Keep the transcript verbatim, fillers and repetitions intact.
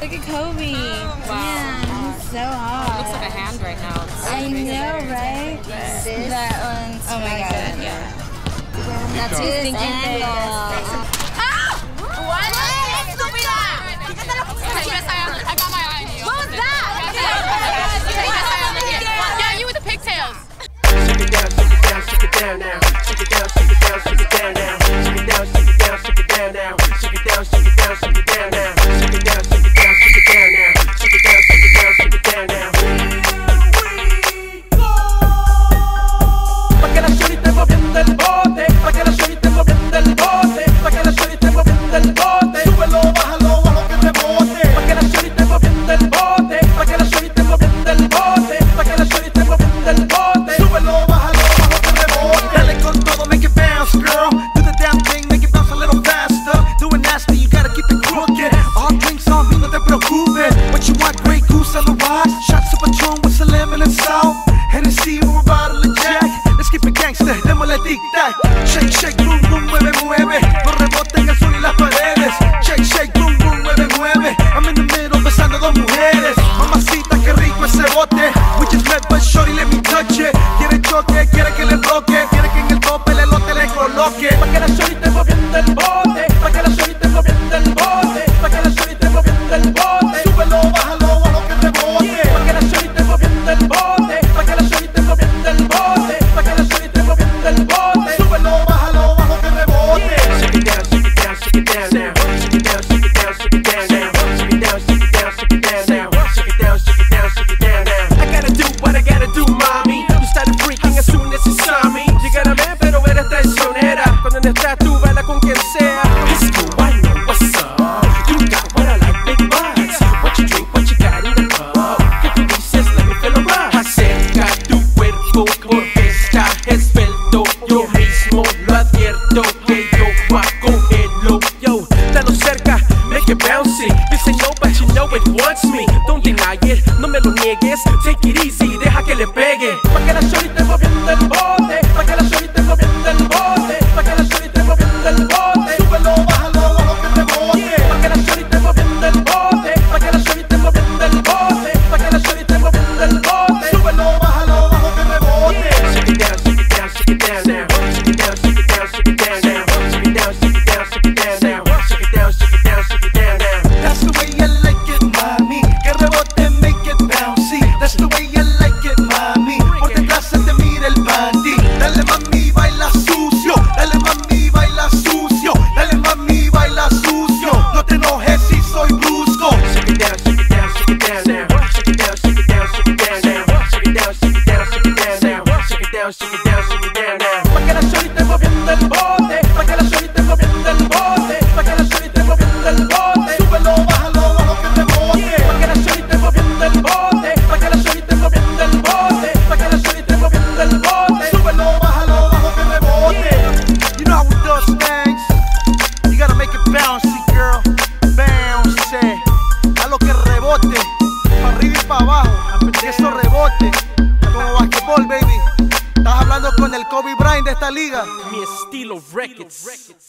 Look at Kobe. Oh, wow. Yeah, he's so hot. It looks like a hand right now. It's I know, right? This, that one's oh my god. Yeah. That's his thinking face. Ah! What? Estúpida! I got my eye on you. What was that? Yeah, you with the pigtails. Shake it down, shake it down, shake it down now. Shake it down, shake it down, shake it down now. Shake it down, shake it down, shake it down now. Shake it down, shake it down, shake it down now. Shake it down, shake it down, shake it down now. Shake it down, shake it down, shake it down now. Pa' que la shorty esté moviendo el bote, pa' que la shorty esté moviendo el bote, pa' que la shorty esté moviendo el bote. Súbelo, bájalo, bajo que rebote. Pa' que la shorty esté moviendo el bote, pa' que la shorty esté moviendo el bote, pa' que la shorty esté moviendo el bote. Súbelo, bájalo, bajo que rebote. Dale con todo, make it bounce, girl. Do the damn thing, make it bounce a little faster. Do it nasty, you gotta keep it crooked. All drinks on me, no te preocupes. What you want, Grey Goose on the rocks. Shots of Patron with some lemon and salt. Hennessy or a bottle of Jack. Let's keep it gangster, démosle tic-tac. Shake, shake, boom, boom, mueve, mueve. Los rebotes en el suelo y las paredes. Shake, shake, boom, boom, mueve, mueve. I'm in the middle besando dos mujeres. Mamacita, qué rico ese bote. We just met, but shorty, let me touch it. Quiere choque, quiere que le roque. Quiere que en el tope el elote le coloque. Pa' que la shorty esté moviendo el bote. Pa' que la shorty esté moviendo el bote. Pa' que la shorty esté moviendo el bote. Súbelo, bájalo, bajo que rebote. Pa' que la shorty esté moviendo el bote. Pa' que la shorty esté moviendo el bote. Pa' que la shorty esté moviendo el bote. Súbelo, bájalo, bajo que rebote. Shake it down, shake it down, shake it down now. Shake it down, shake it down, shake it down now. Shake it down, shake it down, shake it down now. Shake it down, shake it down, shake it down now. I gotta do what I gotta do, mommy. You started freaking as soon as you saw me. Llegar a ver, pero eres traicionera. Cuando no estás tú, baila con quien sea. It's cool, I know what's up. You got what I like, big butts. What you drink, what you got in the cup. Que tú dices, let me feel around. Acerca tu cuerpo porque está esbelto. Yo mismo lo advierto que yo voy a cogerlo. Yo, dalo cerca, make it bouncy. You say no, but you know it wants me. Don't deny it, no me lo niegues. Take it easy, deja que le pegue. Pa' que la shorty esté moviendo el bote. Pa' que la shorty esté moviendo el bote. Pa' que la shorty esté moviendo el bote. Súbelo, bájalo, bajo que rebote. Pa' que la shorty esté moviendo el bote. Pa' que la shorty esté moviendo el bote. Pa' que la shorty esté moviendo el bote. Súbelo, bájalo, bajo que rebote. Shake it down, shake it down, shake it down now. Shake it down, shake it down, shake it down now. Shake it down, shake it down, shake it down now. Shake it down, shake it down, shake it down now. That's the way I like it, mami. Que rebote, make it bouncy. That's the way I like it, mami. Por detrás se te mira el panty. Dale mami, baila sucio. Dale mami, baila sucio. Dale mami, baila sucio. No te enojes si soy brusco. Shake it down, shake it down, shake it down now. Shake it down, shake it down, shake it down now. Shake it down, shake it down, shake it down now. Shake it down, shake it down, shake it down now. Pa' que la shorty esté moviendo el bote. Pa' que la shorty esté moviendo el bote. Pa' que la shorty esté moviendo el bote. Súbelo, bájalo, bajo que rebote. Pa' que la shorty esté moviendo el bote. Pa' que la shorty esté moviendo el bote. Pa' que la shorty esté moviendo el bote. Súbelo, bájalo, bajo que rebote. You know how we do things. You gotta make it bouncy, girl. Bounce. A lo que rebote. Pa' arriba y pa' abajo. Que eso rebote. Como basquetbol, baby. Estás hablando con el Kobe Bryant de esta liga. Mi estilo Records.